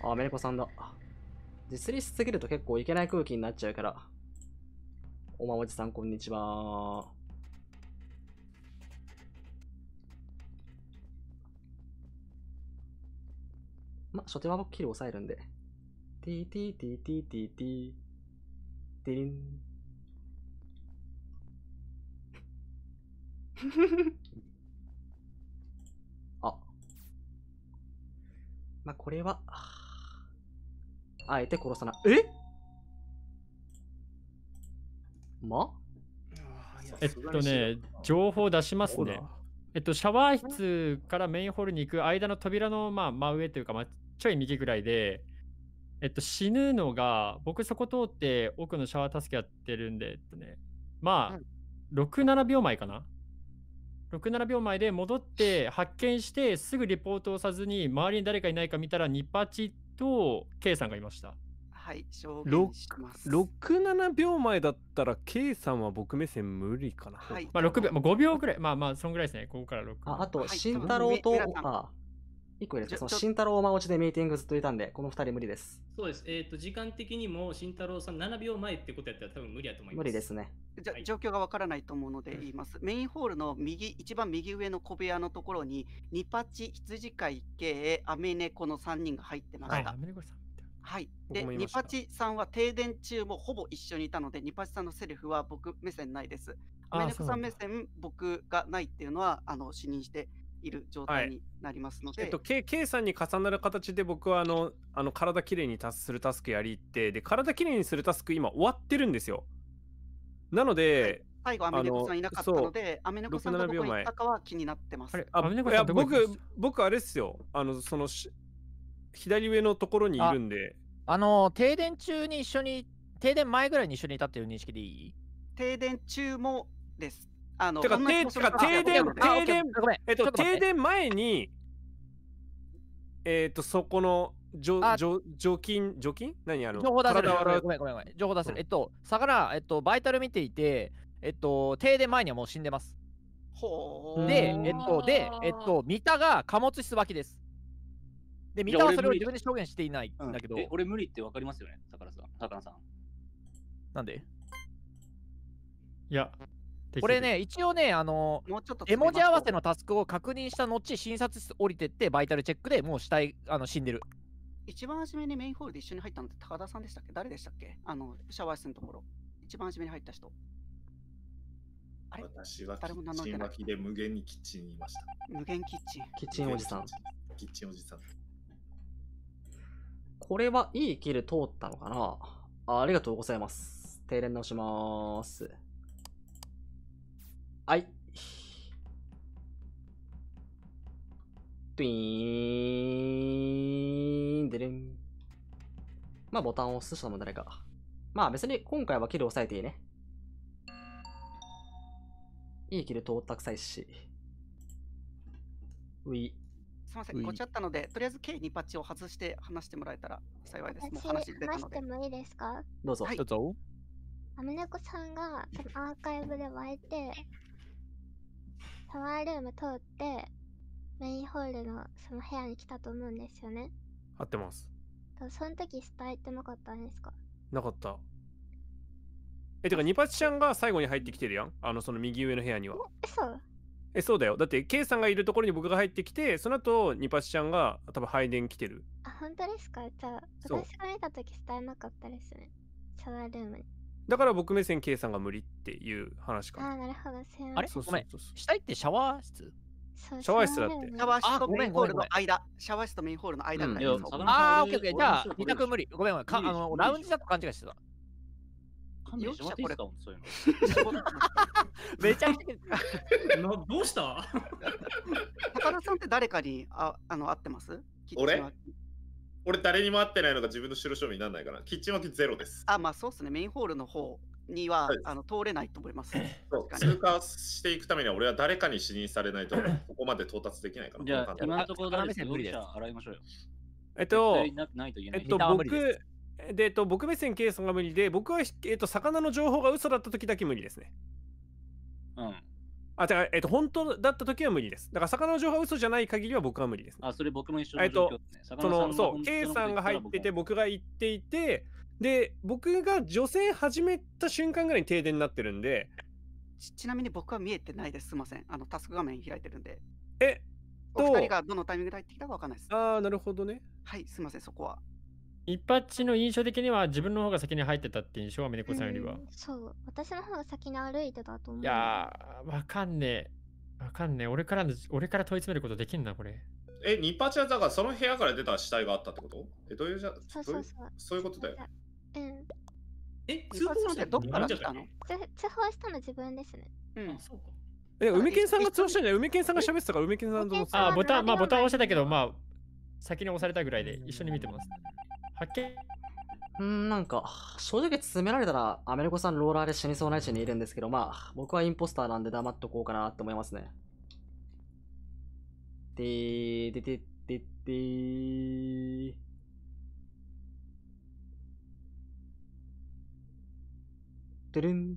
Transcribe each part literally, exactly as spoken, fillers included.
あ、メネコさんだ。実利しすぎると結構いけない空気になっちゃうから。おまおじさん、こんにちは。ま、初手は僕キル抑えるんで。ティーティーティーティーティーティー。ティリン。あ。まあ、これは、あえて殺さない。えまえっとね、情報出しますね。えっと、シャワー室からメインホールに行く間の扉の、まあ、真上というか、まあ、ちょい右ぐらいで、えっと、死ぬのが、僕そこ通って奥のシャワー助けやってるんで、えっとね、まあ、ろく、ななびょうまえかな ?ろく、ななびょうまえで戻って発見してすぐリポートをさずに周りに誰かいないか見たらニパチと K さんがいました。 はい、証言します。 ろく、ななびょうまえだったら K さんは僕目線無理かな。 はい。 まあろくびょう、まあ、ごびょうくらい、まあまあそんぐらいですね。ここからろく。 あ、あと、 はい慎太郎と、 ミラさんあ、一個入れて、 ちょその慎太郎をま落ちでミーティングずっといたんで、この二人無理です。 そうです。えっ、と、時間的にも慎太郎さんななびょうまえってことやったら多分無理やと思います。 無理ですね。 じゃはい状況がわからないと思うので言います。メインホールの右、一番右上の小部屋のところに、ニパチ、羊飼い系、アメネコのさんにんが入ってまはい、 した。 アメリカさん。 はい。で、 僕もいましたニパチさんは停電中もほぼ一緒にいたので、ニパチさんのセリフは僕目線ないです。アメネコさん目線、僕がないっていうのは、あの、視認している状態になりますので、 えっと、K, K さんに重なる形で僕はあの、あの体きれいにするタスクやりって、で、体きれいにするタスク今終わってるんですよ。なので、 最後アメネコさんいなかったので、アメネコさんがどこに行ったかは気になってます。 あれ、 あアメネコいやさんどこ行ったん僕です、 僕あれっすよ。あの、そのし、左上のところにいるんで、 あの、停電中に一緒に、停電前ぐらいに一緒にいたっていう認識でいい？ 停電中もです。あの、 てか同じててか場所の停電あオッケーオッケー停電ごめん。 えっと、 ちょと待って停電前に、えっと、そこの、除あ除除菌、除菌何あの、 情報出せる。 体洗うごめんごめんごめん。情報出せる。 うんえっと、魚、えっと、バイタル見ていて、えっと、停電前にはもう死んでます。 ほーで、えっと、で、えっと、三田が貨物室脇です。で、三田はそれを自分で証言していないんだけど、 え、俺無理ってわかりますよね、高田さん。高田さん。 なんでいや、 これね、一応ね、あの、 もうちょっと絵文字合わせののタスクを確認した後、診察室降りてって、バイタルチェックでもう死体、あの死んでる。 一番初めにメインホールで一緒に入ったのって高田さんでしたっけ？誰でしたっけ？あの、シャワー室のところ。一番初めに入った人。あれ私はキ誰も名ッチ乗ってないン脇で無限にキッチンにいました。 無限キッチン。 キッチンおじさん。 キッチンおじさん。 これはいいキル通ったのかなあ？ありがとうございます。停電直しまーす。はい。トゥイーンでれん。まあボタンを押す人も誰か。まあ別に今回はキル押さえていいね。いいキル通ったくさいし。うい。 すみません、ごちゃったので、とりあえず K にパッチを外して話してもらえたら幸いです。もう話出た話しので。 てもいいですか？ どうぞ。 はいどうぞ。 アメネコさんが多分アーカイブで湧いて、シャワールーム通って、メインホールのその部屋に来たと思うんですよね。 合ってます。 とその時スタイってなかったんですか？ なかった。え、てか、ニパチちゃんが最後に入ってきてるやん。あの、その右上の部屋には。 嘘？ え、そうだよ。だって、K さんがいるところに僕が入ってきて、その後、ニパチちゃんが多分配電来てる。 あ、本当ですか？じゃあ、 そう私が見た時スタイなかったですね。シャワールームに。 だから僕目線 K さんが無理っていう話かな。 あー、なるほど。すいません。 あれそうごめんそうそうそう。 死体ってシャワー室？ そうシャワー室だってシャワールームシャワー室あとメインホールごめんごめんごめんの間。シャワー室とメインホールの間ぐらいです。 うんいやそうあー、 魚オッケーオッケー。じゃあ、 俺二択無理。ごめんごめん。かあ無理の、 無理ラウンジだと勘違いしてた。 勘弁してもらっていいですか、そういうの。 めちゃくちゃ。 などうした高田さんって誰かにああの会ってます？ 俺キッチン脇俺誰にも会ってないのが自分の白証明にならないから、キッチン脇ゼロです。 あ、まあそうですね。メインホールの方には、 はいあの通れないと思います。 そう確かに通過していくためには俺は誰かに視認されないとここまで到達できないから。 じゃあ、 この簡単今のところ誰ですあ無理です容疑者洗いましょうよ。 えっと、 絶対なないと言えない。 えっと、 三田は無理僕で、 で、えっと、僕目線 K さんが無理で、僕は、えっと、魚の情報が嘘だった時だけ無理ですね。 うん。 あ、だから、えっと、本当だった時は無理です。だから、魚の情報が嘘じゃない限りは僕は無理です。 あ、それ僕も一緒えっの状況とですね。、 その、そう、K さんが入ってて、僕が行っていて、で、僕が女性始めた瞬間ぐらいに停電になってるんで、 ちちなみに僕は見えてないです。すみません。あの、タスク画面開いてるんで。 えお二人がどのタイミングで入ってきたかわかんないです。 ああ、なるほどね。 はい、すみません、そこは。 一発の印象的には自分の方が先に入ってたって印象はミネコさんよりは。 うんそう、私の方が先に歩いてたと思う。 いやー、わかんねえ。わかんねえ。俺からの、俺から問い詰めることできんな、これ。 え、ニパチはだからその部屋から出た死体があったってことえ、どういうじゃ、 そうそうそう。 そういうことだよ。 うん。 え、 通報してどっから来たの？ 通通報したの自分ですね。 うん。 そうか。 え、梅健さんが通報したんじゃない梅健さんが喋ってたから、梅健さんと思ってた。 あー、ボタン、まあボタン押してたけど、まあ、先に押されたぐらいで一緒に見てます。発見うーん、なんか、正直詰められたら、アメリコさんローラーで死にそうな位置にいるんですけど、まあ、僕はインポスターなんで黙っとこうかなって思いますね。でー、ででででー。てるん。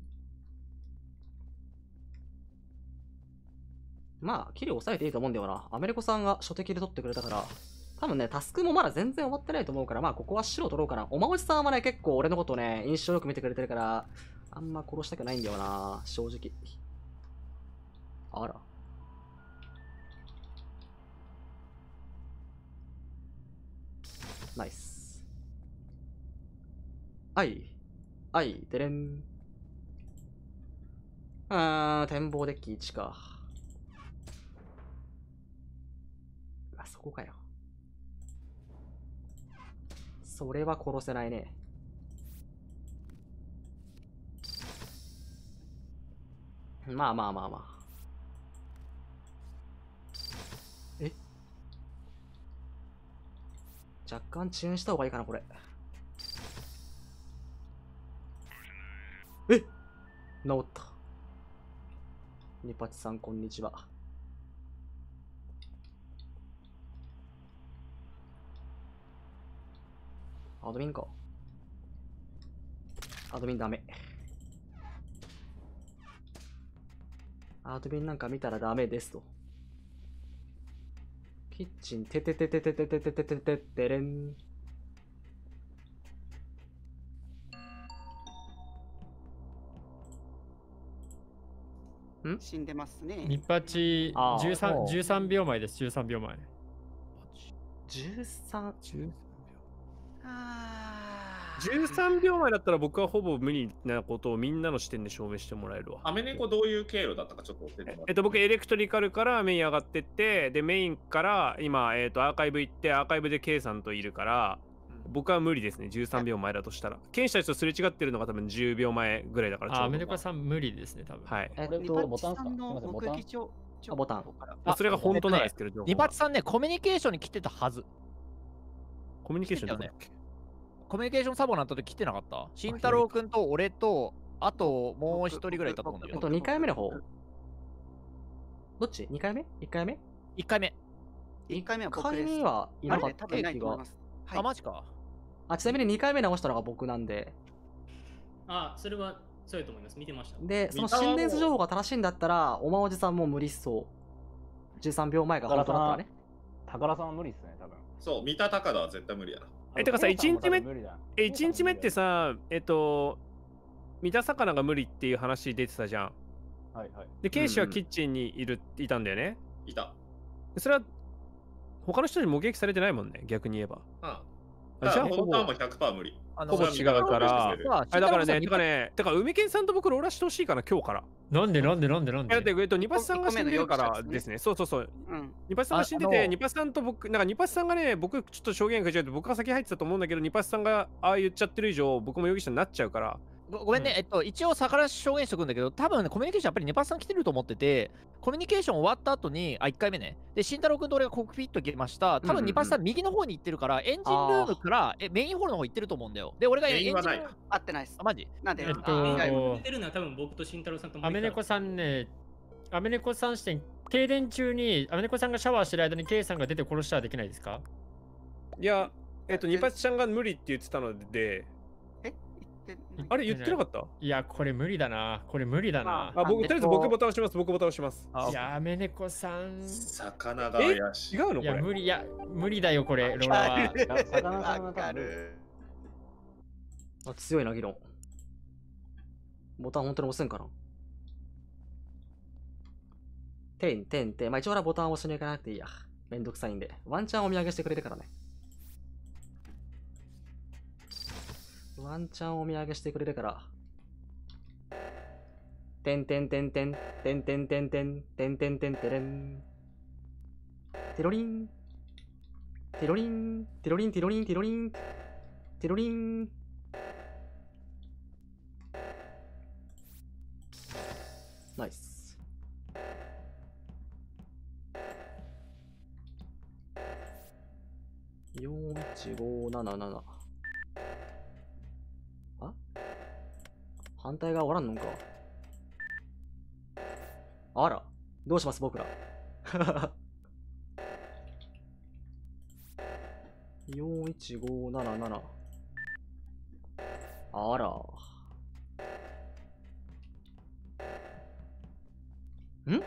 まあ、キル抑えていいと思うんだよな。アメリコさんが初手キル取ってくれたから、多分ね、タスクもまだ全然終わってないと思うから、まあ、ここは白取ろうかな。おまおじさんはね、結構俺のことね、印象よく見てくれてるから、あんま殺したくないんだよな、正直。あら。ナイス。はい。はい、でれん。あー、展望デッキいちか。あ、そこかよ。それは殺せないね。まあまあまあまあ。え若干チューンした方がいいかな、これ。え治った。ニパチさん、こんにちは。アドミンか。アドミンダメ。アドミンなんか見たらダメですと。キッチン、ててててててててててててれん。ん死んでますね。 ニッパチあーじゅうさん、 もうじゅうさんびょうまえです、じゅうさんびょうまえ。 じゅうさん、 じゅうあじゅうさんびょうまえだったら僕はほぼ無理なことをみんなの視点で証明してもらえるわ。 アメネコどういう経路だったかちょっと教えてもらって。 えっと、僕、エレクトリカルからメイン上がってって、で、メインから今、えっと、アーカイブ行って、アーカイブで K さんといるから、僕は無理ですね、じゅうさんびょうまえだとしたら。剣士たちとすれ違ってるのが多分じゅうびょうまえぐらいだからちょうど。 あ、アメリカさん無理ですね、多分。 はい。 えっニパと、 チさんの目撃情あボタン。 まあ、それが本当なんですけど、情報がニパチさんね、コミュニケーションに来てたはず。 コミュニケーションどこだっけ？ コミュニケーションサボになった時来てなかった？慎太郎くんと俺と、あともう一人ぐらいいたと思うんだけど。 えっと、にかいめの方どっち ?に 回目 ?いっ 回目いっかいめ。 いっかいめは僕回です。 目はいなかっ多分いなた気がいと思いま。す。はいあ、マジか。 あ、ちなみににかいめ直したのが僕なんで。 あ、それはそうやと思います。見てました。 で、その三田はもう心電図情報が正しいんだったら、おまおじさんも無理っそう。じゅうさんびょうまえが本当だったらね。 宝さんは無理っすね、多分。 そう、三田高田は絶対無理やな。 え、てかさ、いちにちめ、 無理だえ、いちにちめってさ、えっと、三田魚が無理っていう話出てたじゃん。 はいはい。 で、剣士はキッチンにいる、いたんだよね。 いた。 それは、他の人に目撃されてないもんね、逆に言えば。 ああじゃあ、ほぼ本当はもう ひゃくパーセント 無理。 あほぼ違うから。 まあだからね、 慎太郎さんてかね、てか、梅健さんと僕、ローラしてほしいかな、今日から。 なんでなんでなんでなんいやだって、 でえっと、ニパスさんが死んでるから一個目の容疑者ですねですね。そうそうそう。 うん。 ニパスさんが死んでて、 ああのニパスさんと僕、なんかニパスさんがね、僕、ちょっと証言が違うと、僕が先入ってたと思うんだけど、ニパスさんがああ言っちゃってる以上、僕も容疑者になっちゃうから。 ごごめんね、 うんえっと、一応、逆らし証言しとくんだけど、多分ね、コミュニケーションやっぱりネパスさん来てると思ってて、コミュニケーション終わった後に、あ、いっかいめね。で、慎太郎君と俺がコックピット行きました。多うんうんうん分ニパスさん右の方に行ってるから、エンジンルームからえメインホールの方行ってると思うんだよ。で、俺がエンジンルームメインはないな。 合ってないですあ、。マジなんで、 えっとああ、 お見てるのは多分僕と慎太郎さんとアメネコさんね、アメネコさん視点、停電中にアメネコさんがシャワーしてる間に K さんが出て殺したらできないですか？ いや、えっと、ニパスちゃんが無理って言ってたので、 えってあれ言ってなかった？ いや、これ無理だな。これ無理だな。 あ、僕、とりあえず僕ボタン押します。僕ボタン押します。 いや、アメネコさん。 魚が怪しい。 違うのこれ。 いや、無理、いや、無理だよ、これ、ローラは。 魚さんが多分。 あ、強いな、議論。ボタン本当に押すんかな。てんてんてん。まあ一応俺はボタン押しに行かなくていいや。めんどくさいんで。ワンチャンお土産してくれるからね。ワンチャンお土産してくれるから。てんてんてんてん。てんてんてんてん。てんてんてんてれん。テロリン。テロリン。テロリンテロリンテロリン。テロリン。ナイス。よんいちごなななな。あ反対側おらんのんか。あら、どうします僕ら。よんいちごなななな。あら。ん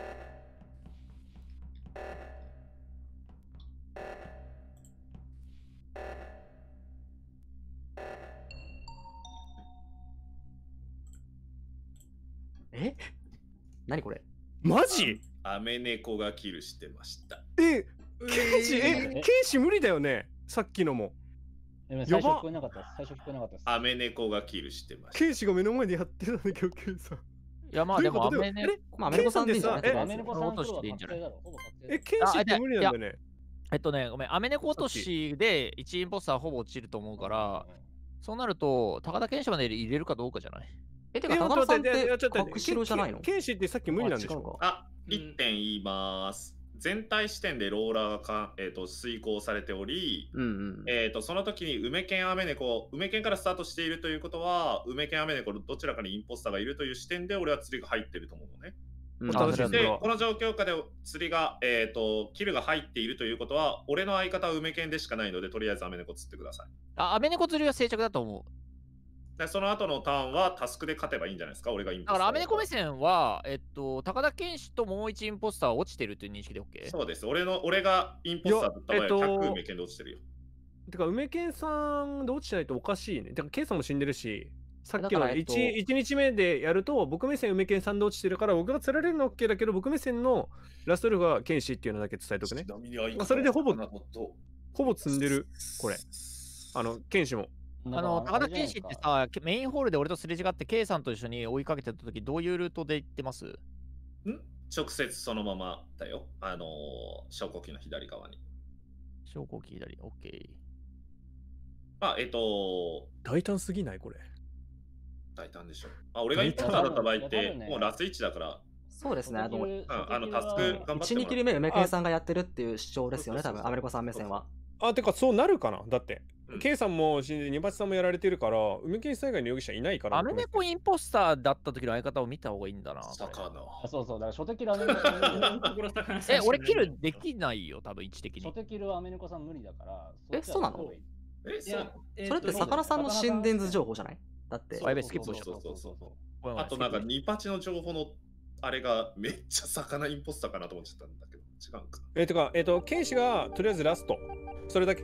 え何これマジ？ アメ猫がキルしてました。 え、ケイシ、え、ケイシ無理だよね。さっきのも。 最初聞こえなかったです。最初聞こえなかったです。 アメ猫がキルしてました。 ケイシが目の前でやってたんだけど、ケイさん。 いや、まあでもアメネ、 まあアメネコさんでいいんじゃない？ アメネコさん落としていいんじゃない？ え、ケイシって無理なんだよね。 えっとね、ごめん、アメネコ落としでいちインポスターほぼ落ちると思うから、そうなると、高田健志まで入れるかどうかじゃない？ え、てか、高田さんって角白じゃないの？ ケイシってさっき無理なんでしょ？ あ、いってん言います。全体視点でローラーがか、えー、と遂行されており、 うんうん、 えー、とその時に梅犬アメネコ、梅犬からスタートしているということは、梅犬アメネコどちらかにインポスターがいるという視点で俺は釣りが入っていると思うのね。 うん、 で、この状況下で釣りが、えー、とキルが入っているということは、俺の相方は梅犬でしかないので、とりあえずアメネコ釣ってください。 あ、アメネコ釣りは静着だと思う。 でその後のターンはタスクで勝てばいいんじゃないですか、俺がインポスター。 だからアメネコ目線は、えっと、高田健志ともう一インポスターは落ちてるという認識で OK？ そうです。俺の俺がインポスターだった場合はひゃく梅犬で落ちてるよ。 てか、梅犬さんで落ちないとおかしいね。てか、ケイさんも死んでるし、さっきの 1,、えっと、いちにちめでやると、僕目線梅犬さんで落ちてるから、僕が釣られるの OK だけど、僕目線のラストルフはケンシっていうのだけ伝えとくね。それでほぼ、ほぼ積んでる、これ。あの、ケンシも。 あの、高田健志ってさ、メインホールで俺とすれ違って、K さんと一緒に追いかけてた時、どういうルートで行ってます？ん直接そのままだよ。あのー、昇降機の左側に。 昇降機左、OK。 あ、えっと大胆すぎないこれ。 大胆でしょ。あ、俺がインポスターだった場合って、もうラスいちだから。 そうですね。あの、 あのタスク頑張ってもらう。 いち、にキル目、梅犬さんがやってるっていう主張ですよね、多分アメリカさん目線は。 あ、てかそうなるかなだって。K さんも死んで、ニバチさんもやられてるから、梅犬さん以外の容疑者いないから。 アメネコインポスターだった時の相方を見た方がいいんだな。 魚。 あ、そうそう、だから初手キルアメネコさん。 え、俺キルできないよ、多分位置的に。 初手キルはアメネコさん無理だから。 え、そうなの？ え、そうなの？ それって魚さんの心電図情報じゃない？だって。 やべ、スキップしちゃった。 そうそうそうそう。あとなんかニパチの情報のあれがめっちゃ魚インポスターかなと思っちゃったんだけど、違うか。 え、てか、えっと、ケンシがとりあえずラスト。それだけ。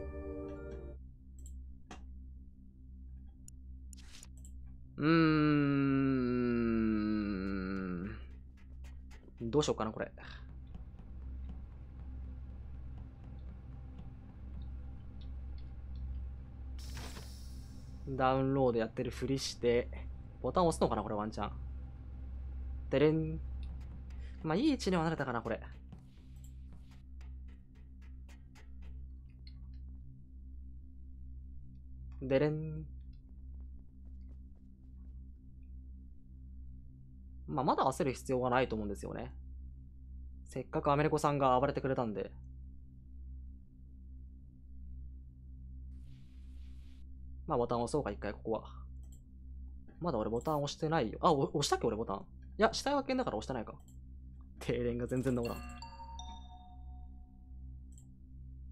うーん。どうしようかな、これ。ダウンロードやってるふりして、ボタン押すのかな、これワンチャン。でれん。まあ、いい位置にはなれたかな、これ。でれん。まあ、まだ焦る必要はないと思うんですよね。せっかくアメリコさんが暴れてくれたんで。まあ、ボタン押そうか、一回、ここは。まだ俺ボタン押してないよ。あ、押したっけ俺ボタン。いや、死体発見だから押してないか。停電が全然治らん。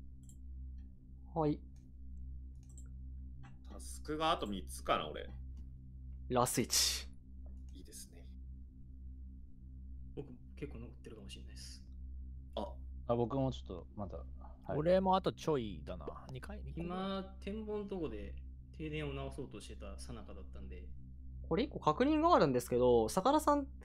はい。 タスクがあとみっつかな、俺。 ラスイチ。 いいですね。 僕結構残ってるかもしれないです。 あ、 あ僕もちょっとまた。はい、 俺もあとちょいだな。にかい今、展望のとこで停電を直そうとしてたさなかだったんで。 これ一個確認があるんですけど、魚さんって、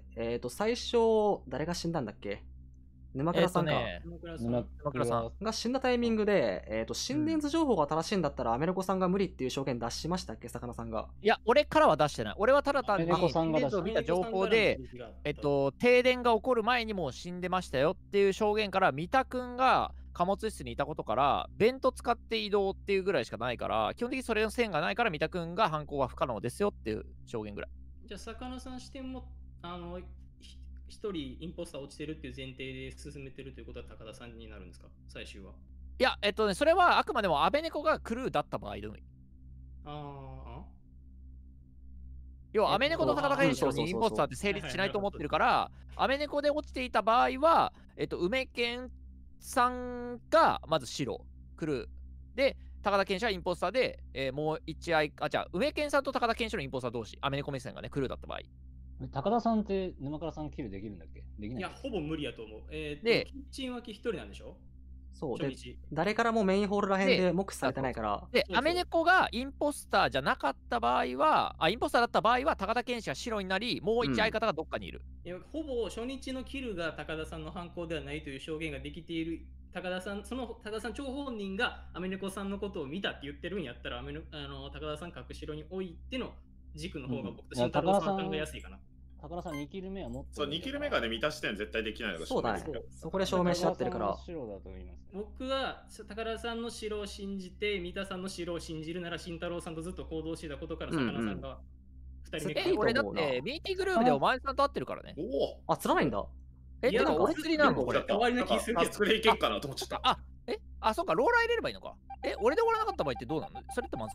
えっと、最初、誰が死んだんだっけ？沼倉さんか、 えーとね、 沼倉さん沼倉さんが死んだタイミングで、えっと、心電図情報が正しいんだったら、アメリコさんが無理っていう証言出しましたっけ、魚さんが。 いや、俺からは出してない。俺はただ単にアメリコさんが出した心電図を見た情報で、えっと、停電が起こる前にもう死んでましたよっていう証言から、三田くんが貨物室にいたことから、ベント使って移動っていうぐらいしかないから、基本的にそれの線がないから、三田くんが犯行は不可能ですよっていう証言ぐらい。 じゃあ、魚さん視点も、あの、一人インポスター落ちてるっていう前提で進めてるということは高田さんになるんですか、最終は。 いや、えっとね、それはあくまでもアベネコがクルーだった場合でもいい。 ああ。 要はアメネコと高田健志郎にインポスターって成立しないと思ってるから、アメネコで落ちていた場合は、えっと、梅健さんがまず白、クルー。で、高田健志はインポスターで、えー、もう一愛、あ、じゃあ、梅健さんと高田健志のインポスター同士、アメネコ目線がね、クルーだった場合。 高田さんって沼倉さんキルできるんだっけ？できない。 いや、ほぼ無理やと思う。えー、っと、 でキッチン脇一人なんでしょ？ そうで、誰からもメインホールらへんで目視されてないから。 で、アメネコがインポスターじゃなかった場合は、あ、インポスターだった場合は、高田健志が白になり、もう一相方がどっかにいる。 うん、いやほぼ初日のキルが高田さんの犯行ではないという証言ができている。高田さん、その高田さん張本人がアメネコさんのことを見たって言ってるんやったら、アメネあの高田さん隠しろに置いての軸の方が僕と慎太郎さんは考えやすいかな。 高田さんにキル目は持ってる。 そう、にキル目がね、満たしてん絶対できないのがそうだね。そこで証明しちゃってるから。 僕は高田さんの白を信じて、三田さんの白を信じるなら、慎太郎さんとずっと行動してたことから、魚さんがふたりめえ、俺だって、ミーティングルームでお前さんと会ってるからね。 おお。あ、釣らないんだ。 え、てか俺釣りなのこれ。 代わりな気するけど。 それいけんかなと思っちゃった。 あ、えあ、そうか、ローラー入れればいいのか。え、俺で終わらなかった場合ってどうなの？それってまず。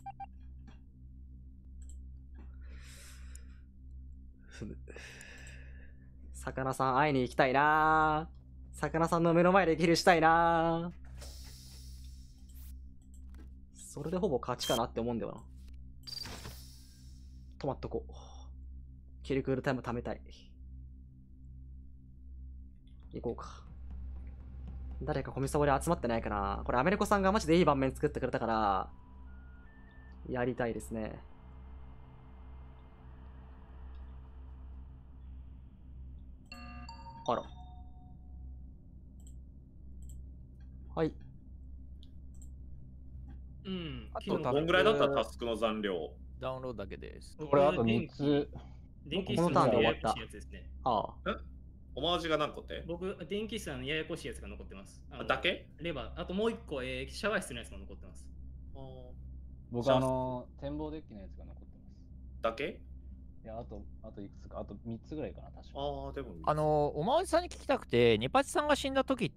魚さん会いに行きたいなぁ。魚さんの目の前でキルしたいなぁ。それでほぼ勝ちかなって思うんだよな。止まっとこう。キルクールタイム貯めたい。行こうか。誰かコミサボで集まってないかな。これアメリコさんがマジでいい盤面作ってくれたから、やりたいですね。あら。はい。 うん。 あとどんぐらいだったタスクの残量？ ダウンロードだけです。 これあとみっつ。 電気室のややこしいやつですね。 ああ。 えおまわじが何個って？ 僕、電気室のややこしいやつが残ってます。 あだけ？ レバー。あともう一個、えー、シャワー室のやつも残ってます。 僕あの、展望デッキのやつが残ってます。 だけ？ いや、あと、あといくつか、あとみっつぐらいかな、確か。 ああ、でも。 あの、おまわじさんに聞きたくて、ニパチさんが死んだ時って、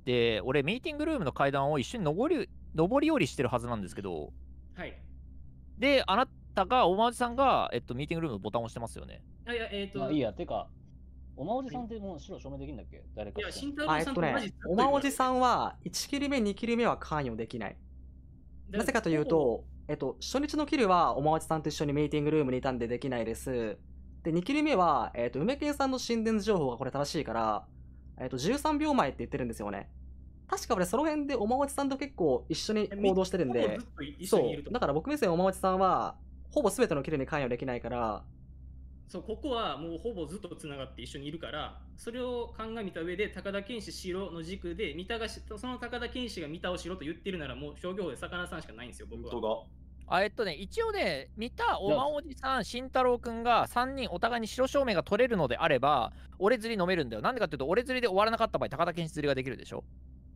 俺、ミーティングルームの階段を一緒に上り、上り下りしてるはずなんですけど、 はい。 で、あなたが、おまわじさんが、えっと、ミーティングルームのボタンを押してますよね。 あ、いや、えっ、ー、と。 まあいいや、てか、おまわじさんってもう白証明できるんだっけ？誰か。 いや、慎太郎あ、えっとね、おまわじさんは、いちキル目、にキル目は関与できない。なぜかというと、えっと、初日のキルはおまわじさんと一緒にミーティングルームにいたんでできないです。で、にキル目は、えっと、梅健さんの心電図情報がこれ正しいから、えっと、じゅうさんびょうまえって言ってるんですよね。確か俺その辺でおまわじさんと結構一緒に行動してるんで、そう、だから僕目線おまわじさんは、ほぼ全てのキルに関与できないから、 そう、ここはもうほぼずっとつながって一緒にいるから、それを鑑みた上で、高田健志白の軸で、三田がその高田健志が三田を白と言ってるなら、もう商業法で魚さんしかないんですよ、僕は。 本当だ。 あえっとね、一応ね、見たおまおじさん、慎太郎くんがさんにんお互いに白証明が取れるのであれば、俺釣り飲めるんだよ。なんでかっていうと、俺釣りで終わらなかった場合、高田健志釣りができるでしょ。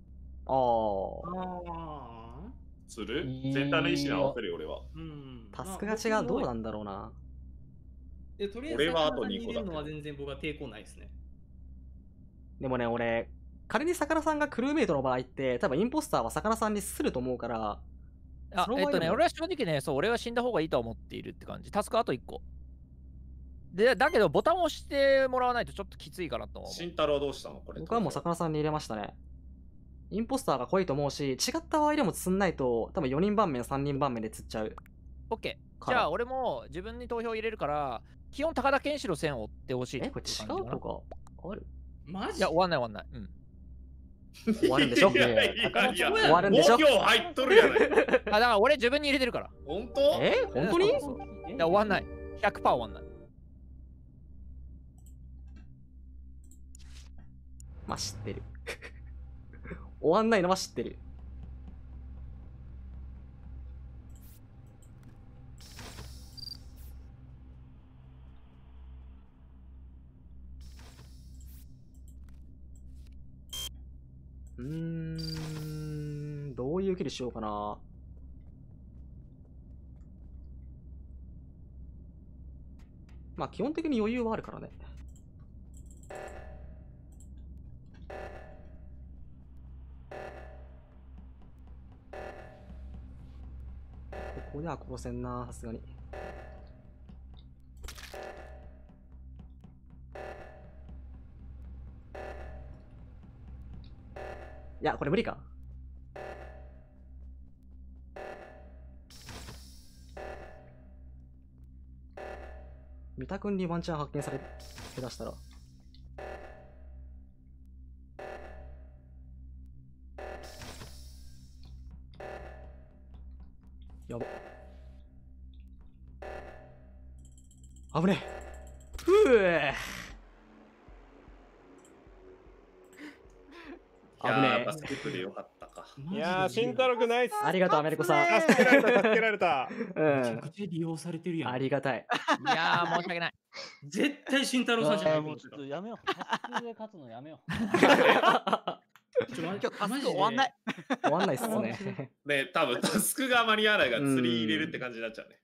ああ。 する全体の意思に合わせるよ、俺は。 うん。 タスクが違う、どうなんだろうな。 でとりあえず、 俺はあとにこだ。 のは全然僕は抵抗ないですね。 でもね、俺、仮に魚さんがクルーメイトの場合って、多分インポスターは魚さんにすると思うから、 あ、えっとね、俺は正直ね、そう、俺は死んだ方がいいと思っているって感じ。タスクあといっこ。で、だけど、ボタンを押してもらわないとちょっときついかなと思う。 慎太郎どうしたのこれ。 僕はもう魚さんに入れましたね。インポスターが濃いと思うし、違った場合でも釣んないと、多分よにん盤面、さんにん盤面で釣っちゃう。 オッケー。 じゃあ俺も自分に投票入れるから、基本高田健志郎線を追ってほしい。 え、これ違うとかある？ マジ？ いや、終わんない終わんない。うん。 終わるんでしょ？ いやいやいやいや、 終わるんでしょ？ もう今日入っとるやない。 あ、だから俺自分に入れてるから。 本当？ え、本当に？いや、終わんない。ひゃくパーセント終わんない。 まあ知ってる。終わんないのは知ってる。うーん、どういうキルしようかな。まあ基本的に余裕はあるからね。ここでは殺せんな、さすがに。いや、これ無理か。三田君にワンチャン発見され下手したら。やば。危ねえ。ふぅ。危ねえ。 やっぱスキップでよかったか。 いやー、慎太郎くんナイス。 ありがとう、アメリコさん。 助けられた、助けられた。 うんめちゃくちゃ利用されてるやん。 ありがたい。 いやー、申し訳ない。 絶対慎太郎さんじゃないともう思ってた。 ちょっとやめよう。タスクで勝つのやめよう。 ちょ今日タスク終わんない。 終わんないっすね。 ね、多分タスクが間に合わないが釣り入れるって感じになっちゃうね。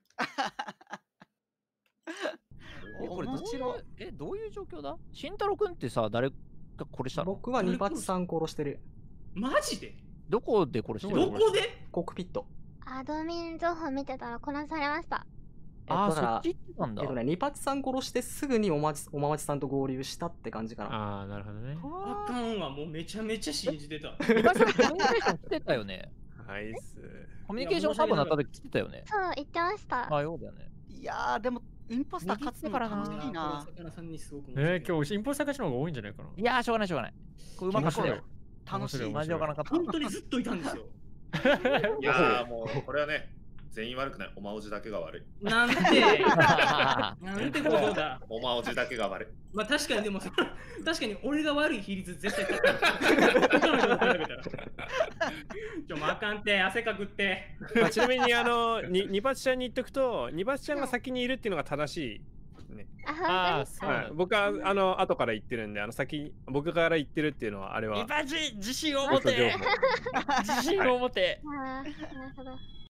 え、これどちら、え、どういう状況だ？慎太郎くんってさ、誰が殺したの？ 僕はニパチさん殺してる。 マジで？ どこで殺してるの？ どこで？ コックピット。 アドミン情報見てたら殺されました。 あー、 だからそっち行ってたんだ。 えっとね、ニパチさん殺してすぐにおまちおまわちさんと合流したって感じかな。 ああ、なるほどね。 あかんわ、もうめちゃめちゃ信じてた。 ニパチさんコミュニケーションしてたよね。 ナイス。 コミュニケーションサーブになった時来てたよね。 そう、言ってました。 あ、ようだよね。 いやー、でも、インポスター勝つの楽しいな。 魚さんにすごくえー、今日インポスター勝ちの方が多いんじゃないかな。 いやー、しょうがないしょうがない。これうまかったよ。 楽しい。 マジわからなかった。 本当にずっといたんですよ。 いやーもうこれはね、全員悪くない。おまおじだけが悪い。 なんでなんてことだ。 おまおじだけが悪い。 まあ確かにでも、確かに俺が悪い比率絶対高い。他の人が比べたら。ちょ、もうあかんって、汗かくって。 まあ、ちなみにあのにニパチちゃんに言っとくと、ニパチちゃんが先にいるっていうのが正しい。ね、 あ、 そうはい、僕はあの後から言ってるんで、あの先僕から言ってるっていうのはあれは。 ニパチ自信を持て。自信を持て。 あー、なるほど。